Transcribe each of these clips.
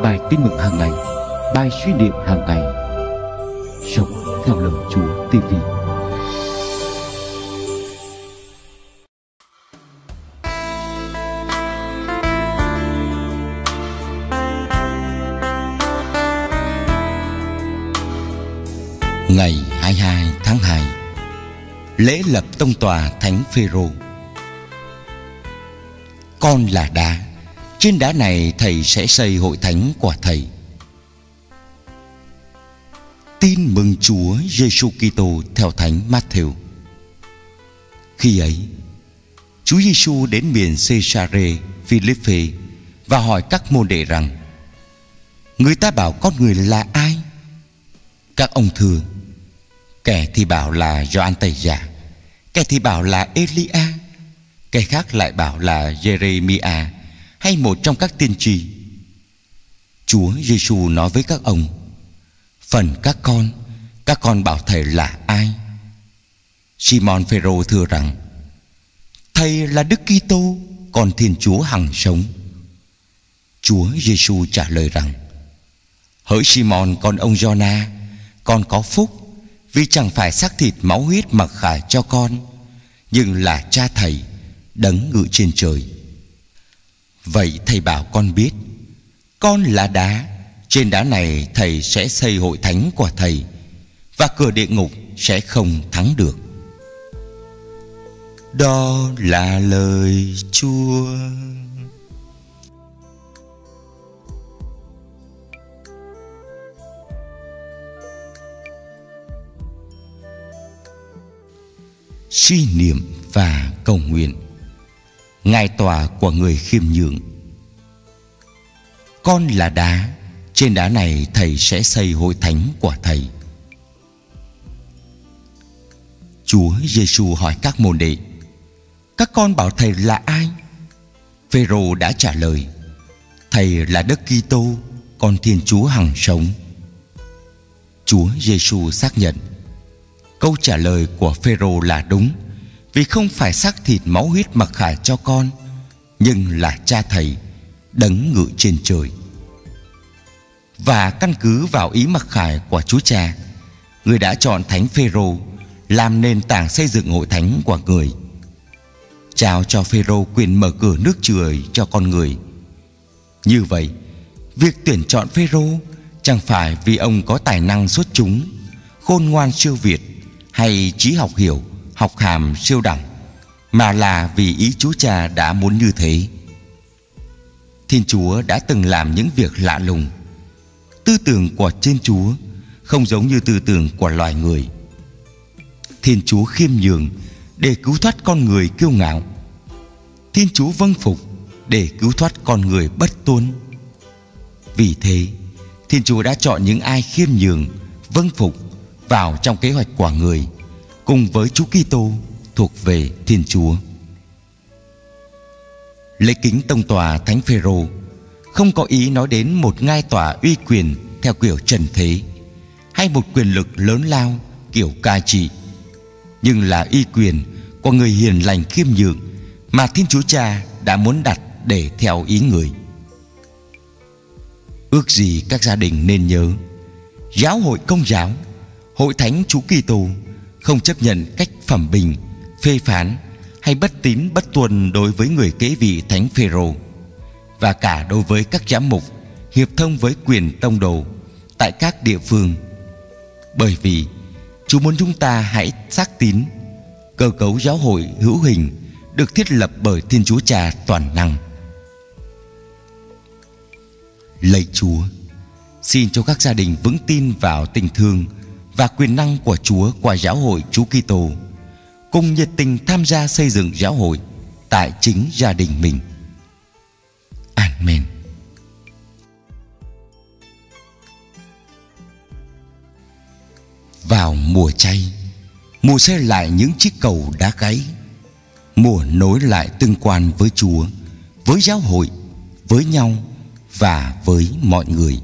bài tin mừng hàng ngày, bài suy niệm hàng ngày. Sống theo lời Chúa TV. Ngày 22 tháng 2, lễ lập tông tòa Thánh Phêrô. Con là đá, trên đá này thầy sẽ xây hội thánh của thầy. Tin mừng Chúa Giêsu Kitô theo Thánh Matthew. Khi ấy, Chúa Giêsu đến miền Caesarea Philippe và hỏi các môn đệ rằng: người ta bảo con người là ai? Các ông thưa: kẻ thì bảo là Gioan Tẩy Giả, kẻ thì bảo là Elia, kẻ khác lại bảo là Jeremia hay một trong các tiên tri. Chúa Giêsu nói với các ông: phần các con bảo thầy là ai? Simon Phêrô thưa rằng: thầy là Đức Kitô, con Thiên Chúa hằng sống. Chúa Giêsu trả lời rằng: hỡi Simon con ông Giô-na, con có phúc, vì chẳng phải xác thịt máu huyết mặc khải cho con, nhưng là Cha thầy đấng ngự trên trời. Vậy thầy bảo con biết, con là đá, trên đá này thầy sẽ xây hội thánh của thầy, và cửa địa ngục sẽ không thắng được. Đó là lời Chúa. Suy niệm và cầu nguyện. Ngài tòa của người khiêm nhường. Con là đá, trên đá này thầy sẽ xây hội thánh của thầy. Chúa Giêsu hỏi các môn đệ: các con bảo thầy là ai? Phêrô đã trả lời: thầy là Đức Kitô, con Thiên Chúa hằng sống. Chúa Giêsu xác nhận câu trả lời của Phêrô là đúng, vì không phải xác thịt máu huyết mặc khải cho con, nhưng là Cha thầy đấng ngự trên trời. Và căn cứ vào ý mặc khải của Chúa Cha, người đã chọn Thánh Phêrô làm nền tảng xây dựng hội thánh của người, trao cho Phêrô quyền mở cửa nước trời cho con người. Như vậy, việc tuyển chọn Phêrô chẳng phải vì ông có tài năng xuất chúng, khôn ngoan siêu việt hay trí học hiểu, học hàm siêu đẳng, mà là vì ý Chúa Cha đã muốn như thế. Thiên Chúa đã từng làm những việc lạ lùng. Tư tưởng của Thiên Chúa không giống như tư tưởng của loài người. Thiên Chúa khiêm nhường để cứu thoát con người kiêu ngạo. Thiên Chúa vâng phục để cứu thoát con người bất tuân. Vì thế, Thiên Chúa đã chọn những ai khiêm nhường, vâng phục vào trong kế hoạch của người, cùng với Chúa Kitô thuộc về Thiên Chúa. Lễ kính tông tòa Thánh Phêrô không có ý nói đến một ngai tòa uy quyền theo kiểu trần thế, hay một quyền lực lớn lao kiểu cai trị, nhưng là uy quyền của người hiền lành khiêm nhường mà Thiên Chúa Cha đã muốn đặt để theo ý người. Ước gì các gia đình nên nhớ, giáo hội Công giáo, hội thánh Chúa Kitô không chấp nhận cách phẩm bình, phê phán hay bất tín bất tuân đối với người kế vị Thánh Phêrô, và cả đối với các giám mục hiệp thông với quyền tông đồ tại các địa phương. Bởi vì Chúa muốn chúng ta hãy xác tín cơ cấu giáo hội hữu hình được thiết lập bởi Thiên Chúa Cha toàn năng. Lạy Chúa, xin cho các gia đình vững tin vào tình thương và quyền năng của Chúa qua giáo hội Chúa Kitô, cùng nhiệt tình tham gia xây dựng giáo hội tại chính gia đình mình. Amen. Vào mùa chay, mùa xây lại những chiếc cầu đá gáy, mùa nối lại tương quan với Chúa, với giáo hội, với nhau và với mọi người.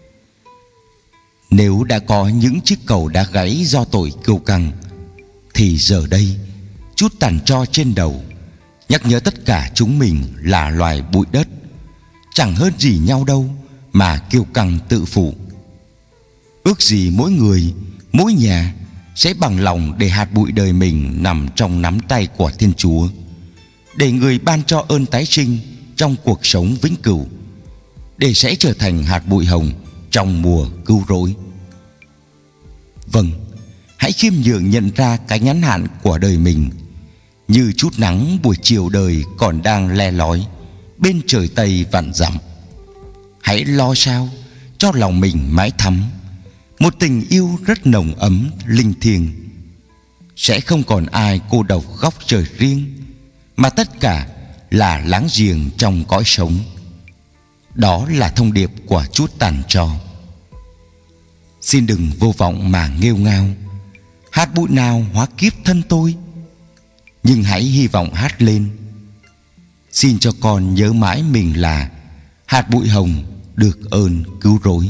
Nếu đã có những chiếc cầu đá gáy do tội kiêu căng, thì giờ đây chút tàn tro trên đầu nhắc nhớ tất cả chúng mình là loài bụi đất, chẳng hơn gì nhau đâu mà kiêu căng tự phụ. Ước gì mỗi người, mỗi nhà sẽ bằng lòng để hạt bụi đời mình nằm trong nắm tay của Thiên Chúa, để Người ban cho ơn tái sinh trong cuộc sống vĩnh cửu, để sẽ trở thành hạt bụi hồng trong mùa cứu rỗi. Vâng, hãy khiêm nhường nhận ra cái ngắn hạn của đời mình, như chút nắng buổi chiều đời còn đang le lói bên trời Tây vạn dặm. Hãy lo sao cho lòng mình mãi thắm một tình yêu rất nồng ấm linh thiêng. Sẽ không còn ai cô độc góc trời riêng, mà tất cả là láng giềng trong cõi sống. Đó là thông điệp của chút tàn tro. Xin đừng vô vọng mà nghêu ngao, hạt bụi nào hóa kiếp thân tôi, nhưng hãy hy vọng hát lên. Xin cho con nhớ mãi mình là hạt bụi hồng được ơn cứu rỗi.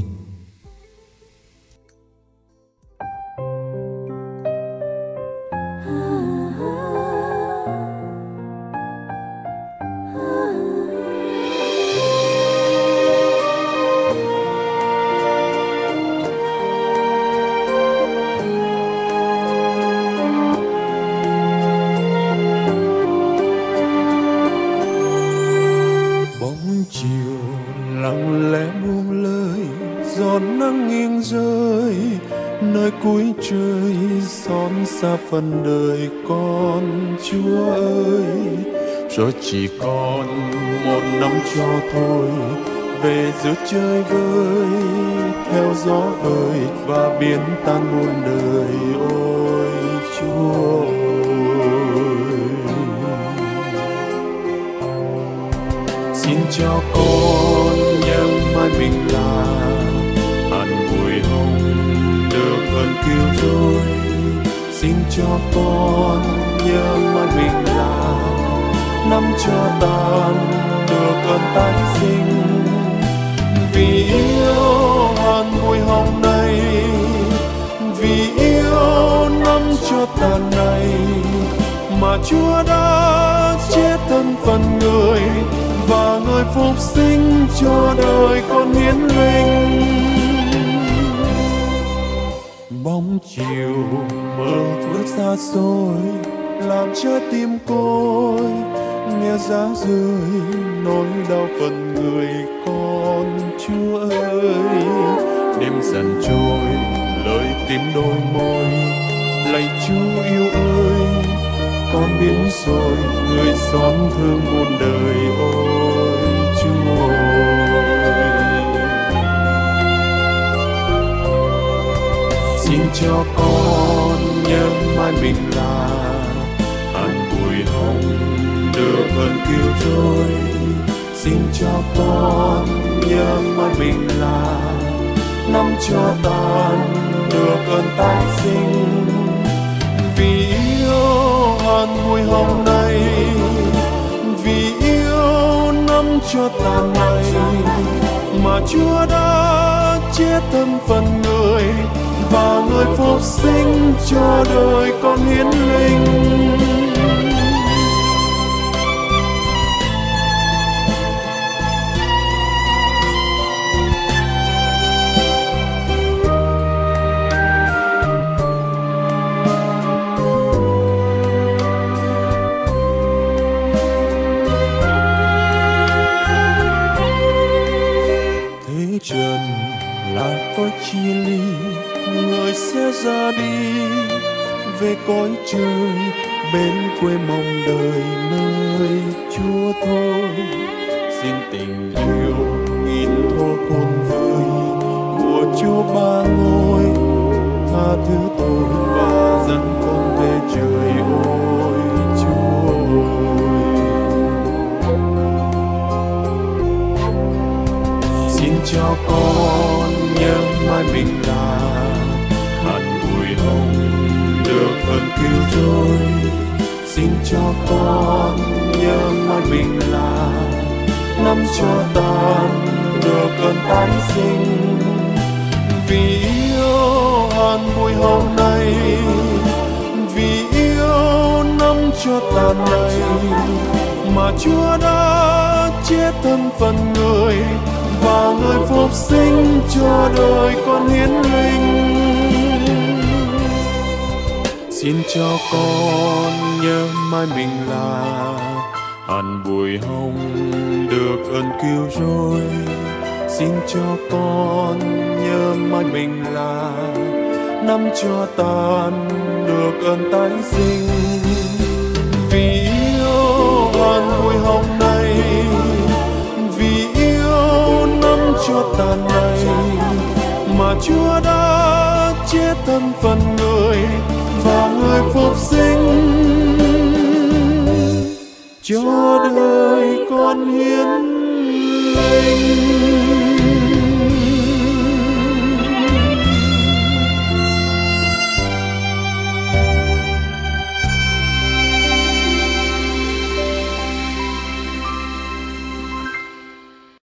Cuối trời xón xa phần đời con, Chúa ơi, rồi chỉ còn một năm cho thôi, về giữa chơi vơi theo gió vơi và biến tan muôn đời. Ôi Chúa ơi, xin cho con nhớ mãi mình là hạt bụi hồng được ơn cứu rỗi. Xin cho con nhớ mãi mình là năm cho tàn được ơn tái sinh. Vì yêu hạt bụi hồng này, vì yêu năm cho tàn này, mà Chúa đã chết thân phận người, và người phục sinh cho đời con hiến linh. Bóng chiều mơ ước xa xôi làm trái tim côi, nghe giá rơi nỗi đau phần người con. Chúa ơi, đêm dần trôi lời tím đôi môi, lạy Chúa yêu ơi, con biến rồi người xót thương muôn đời. Ôi Chúa ơi, xin cho con nhớ mãi mình là hạt bụi hồng được ơn cứu rỗi. Xin cho con nhớ mãi mình là năm cho tàn được ơn tái sinh. Vì yêu hạt bụi hồng này, vì yêu năm cho tàn này, mà Chúa đã chết thân phận người, và người phục sinh cho đời con hiến linh. Thế trần là cõi chia ly, người sẽ ra đi về cõi trời, bên quê mong đời nơi Chúa thôi. Xin tình yêu nghìn thuở khôn vơi của Chúa Ba Ngôi, tha thứ tôi và dẫn con về trời. Ôi Chúa ơi, xin cho con nhớ mãi mình là hạt bụi hồng được ơn cứu rỗi. Xin cho con nhớ mãi mình là năm cho tàn được ơn tái sinh. Vì yêu hạt bụi hồng này, vì yêu năm cho tàn này, mà Chúa đã chết thân phận người, và người phục sinh cho đời con hiến linh. Xin cho con nhớ mãi mình là hạt bụi hồng được ơn cứu rỗi. Xin cho con nhớ mãi mình là nắm cho tàn được ơn tái sinh. Vì yêu hạt bụi hồng này, vì yêu nắm cho tàn này, mà Chúa đã chết thân phận người và người phục sinh cho đời